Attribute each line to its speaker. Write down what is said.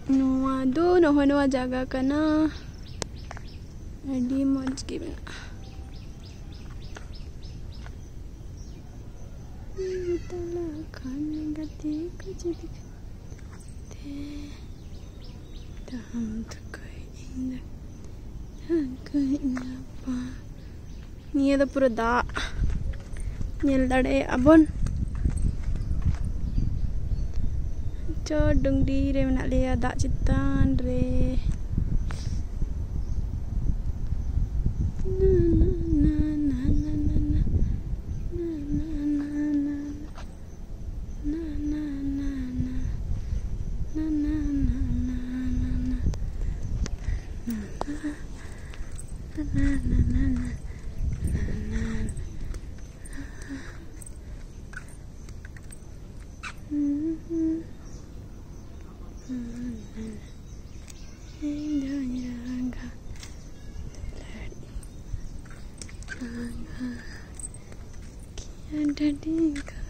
Speaker 1: नुआ दो नोह नुआ जगह कना अडी मौज गे मेना तला खाने गति कुछ दिखते तो हम तो कोई ना निया दा पूरा दा nyel dade abon cho đừng đi re menak lia dak citan re Daddy